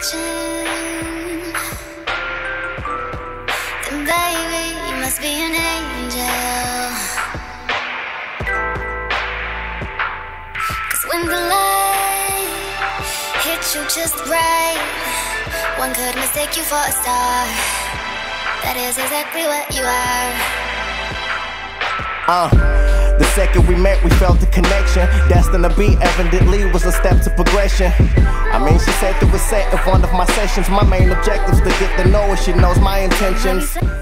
connection, then baby, you must be an angel. 'Cause when the light hits you just right, one could mistake you for a star. That is exactly what you are. The second we met, we felt the connection. Destined to be, evidently, was a step to progression. I mean, she said through a set of one of my sessions, my main objective's to get to know her. She knows my intentions.